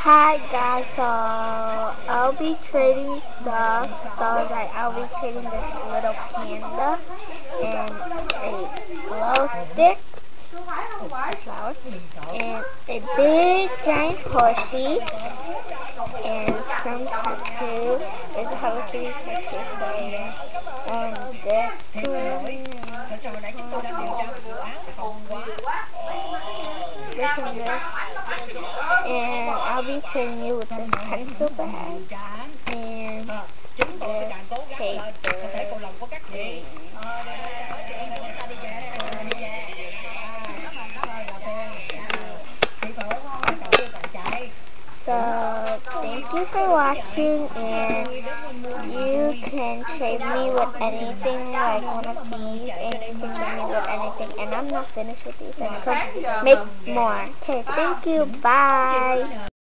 Hi guys, so I'll be trading stuff. So I'll be trading this little panda and a glow stick, a flower, and a big giant horsey, and some tattoo. It's a Hello Kitty tattoo. So this one, this and this. And I'll be trading you with this pencil bag and this paper. So thank you for watching, and you can trade me with anything like one of these, and you can trade me with anything, and I'm not finished with these, I can make more. Okay, thank you, bye.